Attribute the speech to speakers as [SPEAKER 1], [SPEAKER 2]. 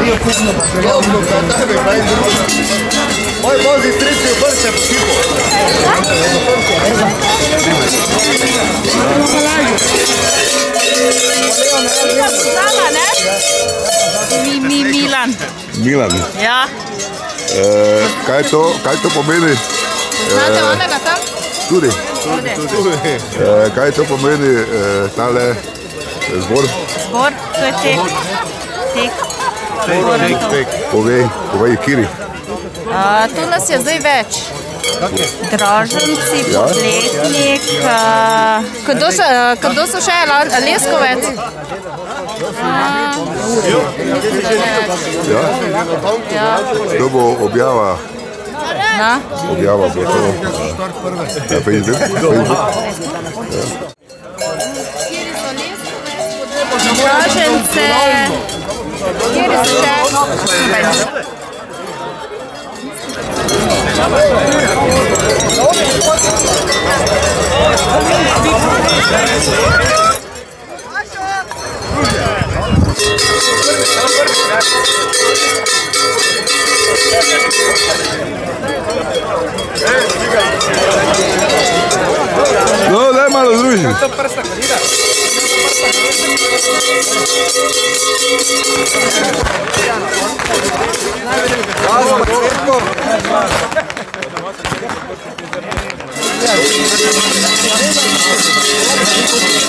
[SPEAKER 1] Moj vozi strici vrče po tipu.
[SPEAKER 2] Milan.
[SPEAKER 3] Milan.
[SPEAKER 2] Ja.
[SPEAKER 3] Kaj to pomeni?
[SPEAKER 2] Znate onega tam?
[SPEAKER 3] Tudi. Kaj to pomeni tale zbor?
[SPEAKER 2] Zbor, to je tek. Tek.
[SPEAKER 3] Povej, kiri.
[SPEAKER 2] Tu nas je zdaj več. Draženci, Podletnik, kdo so še? Leskovec?
[SPEAKER 3] Ja? To bo objava. Objava bo to. Na Facebook.
[SPEAKER 2] Dražence, kjer so še?
[SPEAKER 3] No, daj malo druži.
[SPEAKER 1] Hvala,